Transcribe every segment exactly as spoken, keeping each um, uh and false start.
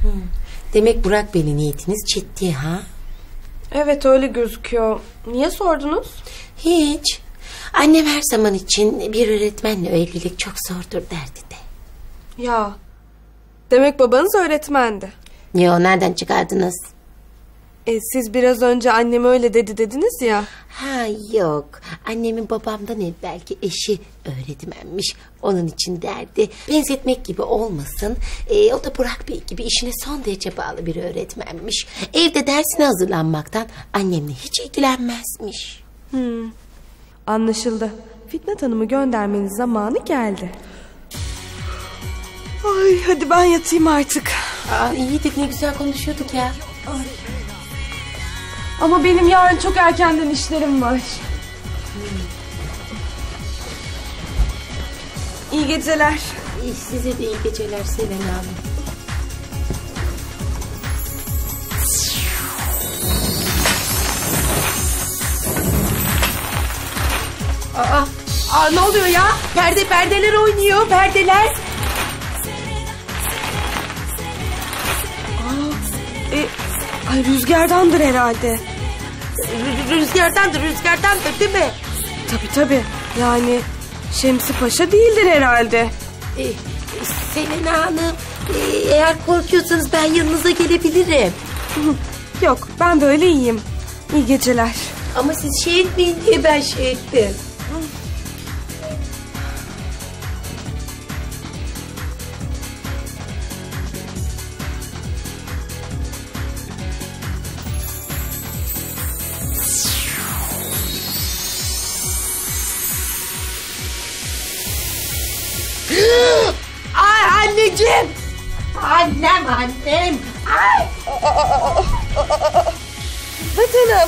Hmm. Demek Burak Bey'le niyetiniz ciddi ha? Evet, öyle gözüküyor. Niye sordunuz? Hiç. Annem her zaman için bir öğretmenle evlilik çok zordur derdi de. Ya, demek babanız öğretmendi. Niye, o nereden çıkardınız? E, siz biraz önce annem öyle dedi dediniz ya. Ha yok. Annemin babamdan evvelki eşi öğretmenmiş. Onun için derdi. Benzetmek gibi olmasın. E, o da Burak Bey gibi işine son derece bağlı bir öğretmenmiş. Evde dersine hazırlanmaktan annemle hiç ilgilenmezmiş. Hmm. Anlaşıldı. Fitnat Hanım'ı göndermenin zamanı geldi. Ay, hadi ben yatayım artık. Aa, iyiydik, ne güzel konuşuyorduk ya. Ay. Ama benim yarın çok erkenden işlerim var. Hmm. İyi geceler. Size de iyi geceler Selena Hanım. Aa, aa, ne oluyor ya? Perde perdeler oynuyor, perdeler. Aa, e, ay rüzgardandır herhalde. R- rüzgardandır, rüzgardandır değil mi? Tabii tabii. Yani Şemsi Paşa değildir herhalde. Ee, Selena Hanım, e, eğer korkuyorsanız ben yanınıza gelebilirim. Yok, ben böyle iyiyim. İyi geceler. Ama siz şey etmeyin diye ben şey ettim. Ay anneciğim. Annem annem. Ay. Vatanım.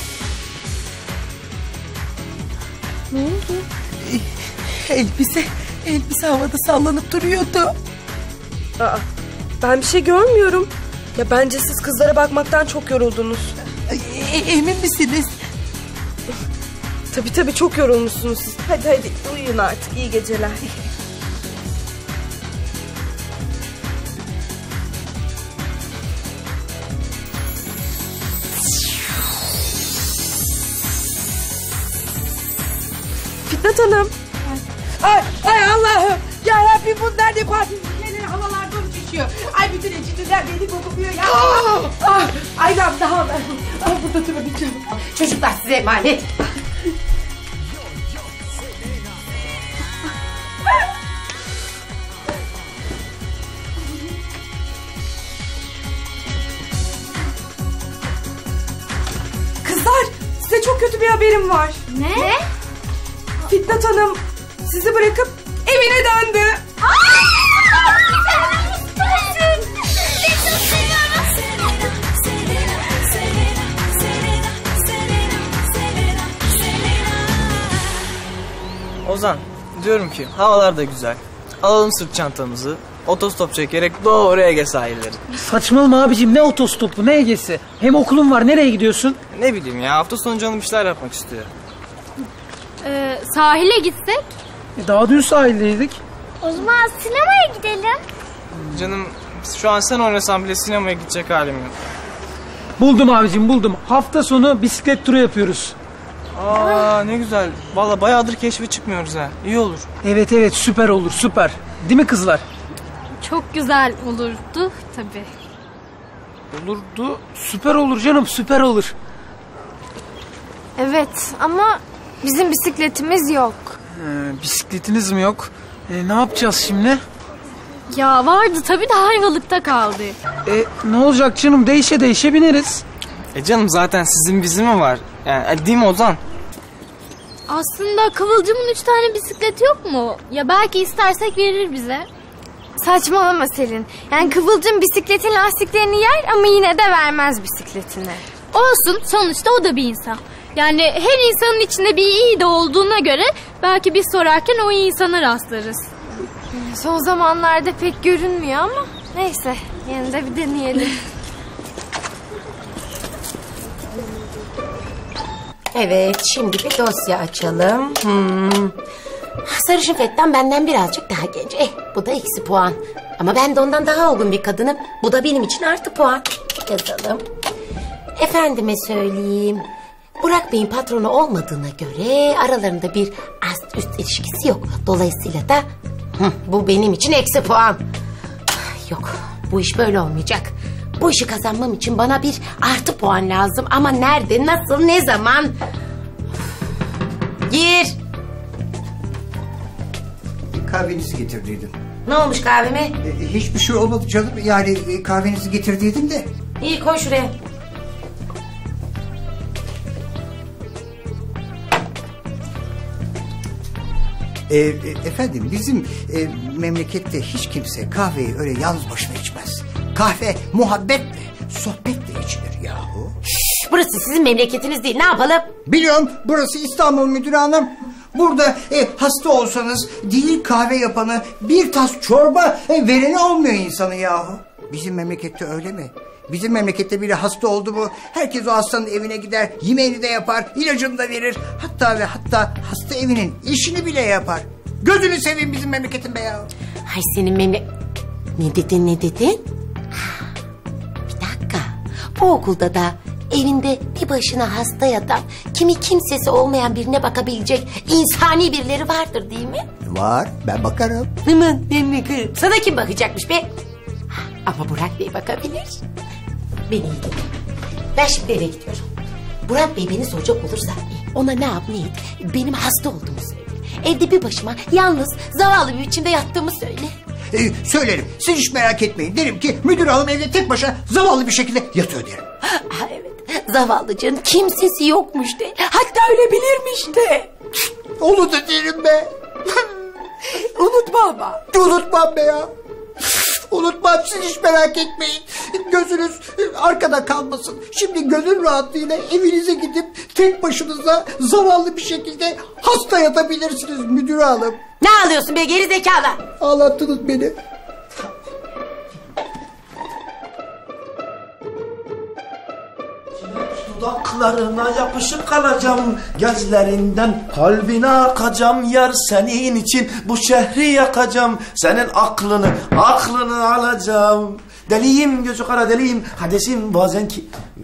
Ne oldu? Elbise, elbise havada sallanıp duruyordu. Aa, ben bir şey görmüyorum. Ya bence siz kızlara bakmaktan çok yoruldunuz. E, emin misiniz? Tabii tabii, çok yorulmuşsunuz siz. Hadi hadi uyuyun artık, iyi geceler. Fitnat Hanım. Ay, ay Allah'ım. Ya Rabbim, bunlar ne parfümleri havalarda uçuşuyor. Ay bütün ecintiler beni kokuluyor ya. Ah, ah, ay lan daha ben. Ay burada durabilirim. Çocuklar size emanet. Kızlar, size çok kötü bir haberim var. Ne? Ne? Fitnat Hanım sizi bırakıp evine döndü. Ozan, diyorum ki havalar da güzel. Alalım sırt çantamızı, otostop çekerek doğru Ege sahilleri. Saçmalama abicim, ne otostopu ne Ege'si. Hem okulun var, nereye gidiyorsun? Ne bileyim ya, hafta sonu canım işler yapmak istiyor. Ee, sahile gitsek? E daha dün sahildeydik. O zaman sinemaya gidelim. Canım şu an sen oynasan bile sinemaya gidecek halim yok. Buldum abicim, buldum. Hafta sonu bisiklet turu yapıyoruz. Aa ne güzel. Vallahi bayağıdır keşfe çıkmıyoruz ha. İyi olur. Evet evet, süper olur, süper. Değil mi kızlar? Çok güzel olurdu tabii. Olurdu. Süper olur canım, süper olur. Evet ama bizim bisikletimiz yok. Ee, bisikletiniz mi yok? Ee, ne yapacağız şimdi? Ya vardı tabii de Ayvalık'ta kaldı. E, ne olacak canım, değişe değişe bineriz. E canım zaten sizin bizim mi var? Yani değil mi Ozan? Aslında Kıvılcım'ın üç tane bisikleti yok mu? Ya belki istersek verir bize. Saçmalama Selin. Yani Kıvılcım bisikletin lastiklerini yer ama yine de vermez bisikletini. Olsun, sonuçta o da bir insan. Yani her insanın içinde bir iyi de olduğuna göre belki biz sorarken o iyi insana rastlarız. Son zamanlarda pek görünmüyor ama neyse, yine de bir deneyelim. Evet, şimdi bir dosya açalım. Hmm. Sarışın Fettan benden birazcık daha genç. Eh, bu da eksi puan. Ama ben de ondan daha olgun bir kadınım. Bu da benim için artı puan. Yazalım. Efendime söyleyeyim. Burak Bey'in patronu olmadığına göre aralarında bir ast üst ilişkisi yok. Dolayısıyla da hı, bu benim için eksi puan. Yok, bu iş böyle olmayacak. Bu işi kazanmam için bana bir artı puan lazım. Ama nerede, nasıl, ne zaman? Gir. Kahvenizi getirdiydim. Ne olmuş kahveme? E, hiçbir şey olmadı canım. Yani e, kahvenizi getirdiydim de. İyi, koy şuraya. E, e, efendim bizim e, memlekette hiç kimse kahveyi öyle yalnız başına içmez. Kahve muhabbetle, sohbetle içilir yahu. Şş, burası sizin memleketiniz değil, ne yapalım? Biliyorum, burası İstanbul Müdür Hanım. Burada e, hasta olsanız değil kahve yapanı, bir tas çorba e, vereni olmuyor insanı yahu. Bizim memlekette öyle mi? Bizim memlekette biri hasta oldu mu herkes o hastanın evine gider, yemeğini de yapar, ilacını da verir. Hatta ve hatta hasta evinin işini bile yapar. Gözünü seveyim bizim memleketin be ya. Hay senin memle... Ne dedin, ne dedin? Ha, bir dakika. Bu okulda da evinde bir başına hasta yatan, kimi kimsesi olmayan birine bakabilecek insani birileri vardır değil mi? Var, ben bakarım. Hemen ben bakarım. Sana kim bakacakmış be? Ha, ama Burak Bey bakabilir. Beni iyi dinle. Ben şimdi eve gidiyorum. Burak Bey beni soracak olursa ona ne yap ne et, benim hasta olduğumu söyle. Evde bir başıma yalnız zavallı bir biçimde yattığımı söyle. Ee, söylerim, siz hiç merak etmeyin. Derim ki müdür hanım evde tek başına zavallı bir şekilde yatıyor derim. Ha, evet, zavallıcığın kimsesi yokmuş de. Hatta ölebilirmiş de. Onu da derim be. Unutma ama. Unutmam be ya. Unutmam, siz hiç merak etmeyin. Gözünüz arkada kalmasın. Şimdi gönül rahatlığıyla evinize gidip tek başınıza zavallı bir şekilde hasta yatabilirsiniz müdür hanım. Ne ağlıyorsun be geri zekalı? Ağlattınız beni. Dudaklarına yapışıp kalacağım, gözlerinden kalbine akacağım. Yar senin için bu şehri yakacağım, senin aklını aklını alacağım. Deliyim, gözü kara deliyim, hadesim bazen ki...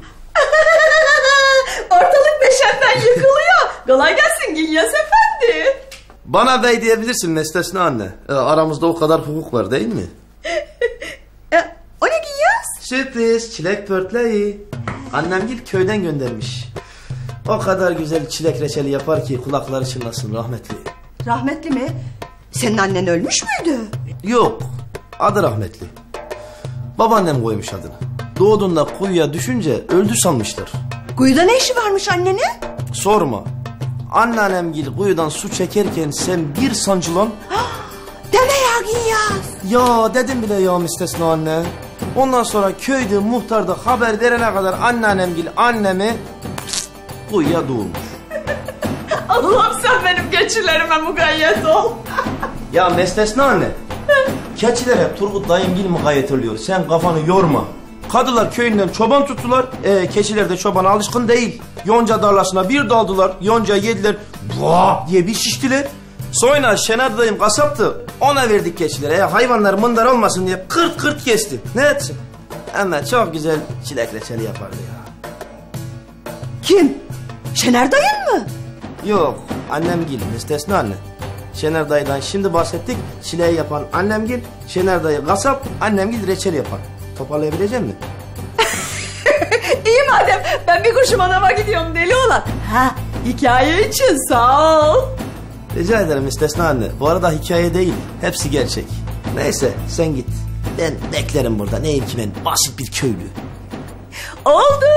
Ortalık neşenden yıkılıyor. Kolay gelsin Ginyas Efendi. Bana bey diyebilirsin Müstesna anne. Ee, aramızda o kadar hukuk var değil mi? e, o ne Ginyas? Sürpriz, çilek pörtleği. Annemgil köyden göndermiş. O kadar güzel çilek reçeli yapar ki kulakları çınlasın rahmetli. Rahmetli mi? Senin annen ölmüş müydü? Yok, adı rahmetli. Babaannem koymuş adını. Doğduğunda kuyuya düşünce öldü sanmışlar. Kuyuda ne işi varmış annenin? Sorma. Anneannemgil kuyudan su çekerken sen bir sancılan... Deme ya Ginyas. Ya dedim bile ya müstesna anne. Ondan sonra köyde muhtarda haber verene kadar anneannemgil annemi kuyuya doğurmuş. Allah'ım sen benim geçilerime mukayyet ol. Ya müstesna anne. Keçiler hep Turgut dayımgil mukayyet oluyor. Sen kafanı yorma. Kadılar köyünden çoban tuttular. E, keçiler de çobana alışkın değil. Yonca darlasına bir daldılar. Yonca yediler. Buaa diye bir şiştiler. Sonra Şener dayım kasaptı. Ona verdik keçilere. E, hayvanlar mındar olmasın diye kırt kırt kesti. Ne etsin? Ama çok güzel çilek reçeli yapardı ya. Kim? Şener dayın mı? Yok, annemgil, müstesna anne. Şener dayıdan şimdi bahsettik. Çileği yapan annemgil, Şener dayı kasap, annemgil reçel yapar. Toparlayabilecek misin? İyi madem, ben bir kuşum anama gidiyorum deli olan. Ha, hikaye için sağ ol. Rica ederim müstesna anne. Bu arada hikaye değil, hepsi gerçek. Neyse, sen git. Ben beklerim burada. Neyim ki ben? Basit bir köylü. Oldu.